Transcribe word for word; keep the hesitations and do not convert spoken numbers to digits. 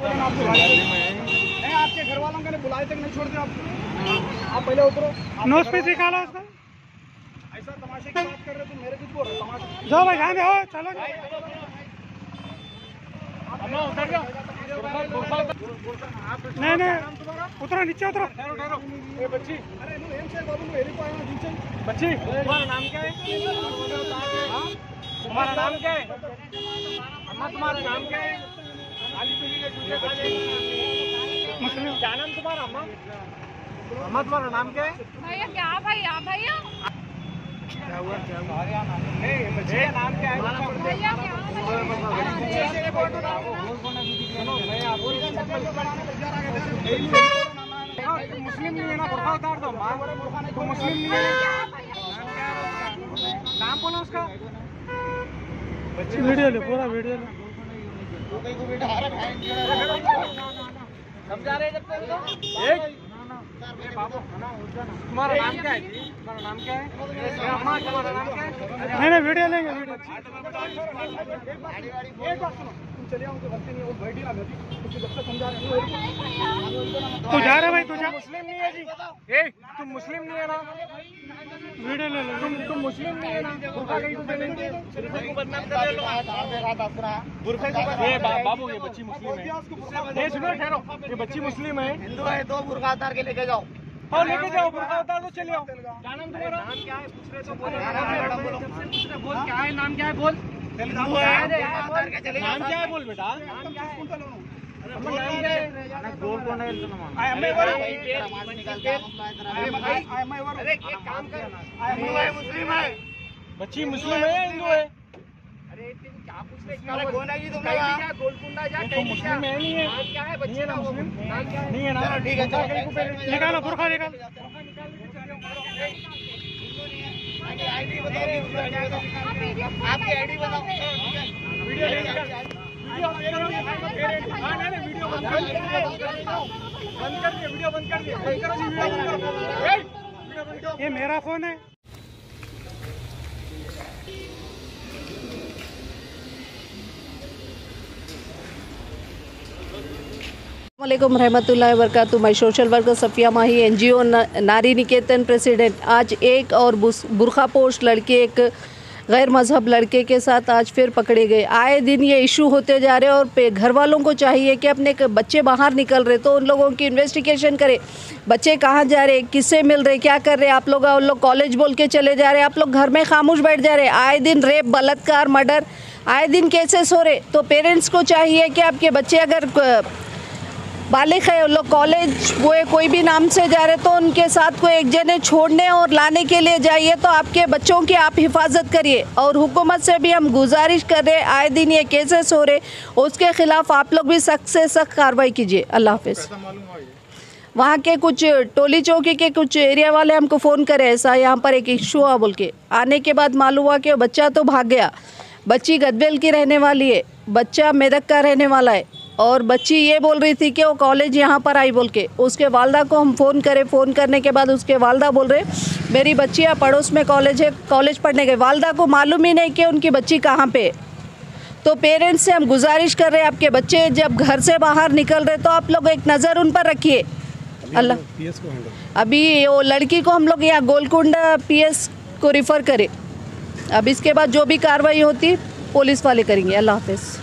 आपके घर वालों ने बुलाए तक नहीं छोड़ते आप आप पहले उतरो। नोज पे निकालो उसको। ऐसा तमाशे की बात कर रहे तुम मेरे कुछ बोल रहे तमाशे। जाओ भाई जाने हो चलो। नहीं नहीं उतरो नीचे उतरो। बच्ची अरे बच्ची तुम्हारा नाम क्या है? तुम्हारा नाम क्या है? अम्मा तुम्हारा नाम क्या है? मुस्लिम क्या नाम तुम्हारा? अम्मा अम्मा तुम्हारा नाम क्या है? भैया क्या भैया भैया क्या हुआ क्या हुआ? नहीं बच्चे का नाम क्या है? भैया क्या मुस्लिम नहीं है ना, बुर्खा उतार दो। तो मुस्लिम नहीं है, नाम बोलो उसका। वीडियो ले पूरा वीडियो ले। समझा रहे जब तक तुम्हारा नाम क्या है? तुम्हारा नाम क्या है? अम्मा तुम्हारा नाम क्या है? नहीं नहीं वीडियो लेंगे वीडियो। चलिए उनको गलती नहीं, वो बैठी ना बैठी जब तक समझा रहे हैं। तू जा रहा भाई तू जा। मुस्लिम नहीं है जी। ए तुम मुस्लिम नहीं है ना? वीडियो ले लो। तुम तुम मुस्लिम नहीं है ना? बुर्खा नहीं तो देंगे। बदनाम कर रहे लोग। बुर्खा को ये बाबू ये बच्ची मुस्लिम है। ये सुनो ठहरो, ये बच्ची मुस्लिम है, हिंदू है, दो बुर्खा उतार के लेके जाओ। और लेके जाओ, बुर्खा उतार दो, चले आओ। क्या नाम तुम्हारा? नाम क्या है? पूछ रहे तो बोल। बोल क्या है? नाम क्या है? बोल। हिंदू है, नाम क्या है? बोल बेटा। नाम क्या है? गोल कौन है? अरे एक काम कर, हिंदू है मुस्लिम है? बच्ची मुस्लिम है या हिंदू है? अरे क्या पूछ रहे? कौन है जी तुम? गोलकुंडा जा कहीं मुस्लिम है नहीं है? नाम क्या है बच्ची का? मुस्लिम नहीं है ना? ठीक है चलो निकालो बुर्खा निकाल। आईडी बताओ, आपकी आईडी बताओ। वीडियो ले वीडियो बंद कर दिए, वीडियो बंद कर दिए, बंद करो जी, वीडियो बंद करो। ये मेरा फोन है। वालेकुम रहमतुल्लाहि व बरकातुहू। मैं social worker Safia Mahi, NGO Nari Niketan president. आज एक और बुर्खा पोश लड़के एक गैर मजहब लड़के के साथ आज फिर पकड़े गए। आए दिन ये इशू होते जा रहे हैं और घर वालों को चाहिए कि अपने बच्चे बाहर निकल रहे तो उन लोगों की इन्वेस्टिगेशन करे। बच्चे कहाँ जा रहे, किससे मिल रहे, क्या कर रहे। आप लोग उन लोग कॉलेज बोल के चले जा रहे, आप लोग घर में खामोश बैठ जा रहे। आए दिन रेप, बलात्कार, मर्डर आए दिन केसेस हो रहे। तो पेरेंट्स को चाहिए कि आपके बच्चे अगर बालिग है, लोग कॉलेज वो कोई भी नाम से जा रहे तो उनके साथ को एक जने छोड़ने और लाने के लिए जाइए। तो आपके बच्चों की आप हिफाजत करिए। और हुकूमत से भी हम गुजारिश कर रहे, आए दिन ये केसेस हो रहे, उसके ख़िलाफ़ आप लोग भी सख्त से सख्त कार्रवाई कीजिए। अल्लाह हाफ़िज़। वहाँ के कुछ टोली चौकी के कुछ एरिया वाले हमको फ़ोन करे, ऐसा यहाँ पर एक इशू हुआ बोल के। आने के बाद मालूम हुआ कि बच्चा तो भाग गया। बच्ची गदबेल की रहने वाली है, बच्चा मेदक का रहने वाला है। और बच्ची ये बोल रही थी कि वो कॉलेज यहाँ पर आई बोल के। उसके वालदा को हम फ़ोन करे, फ़ोन करने के बाद उसके वालदा बोल रहे मेरी बच्ची यहाँ पड़ोस में कॉलेज है, कॉलेज पढ़ने गए। वालदा को मालूम ही नहीं कि उनकी बच्ची कहाँ पे। तो पेरेंट्स से हम गुजारिश कर रहे हैं, आपके बच्चे जब घर से बाहर निकल रहे तो आप लोग एक नज़र उन पर रखिए। अल्लाह अभी वो लड़की को हम लोग यहाँ गोलकुंडा पीएस को रिफ़र करें। अब इसके बाद जो भी कार्रवाई होती पुलिस वाले करेंगे। अल्लाह हाफ़िज़।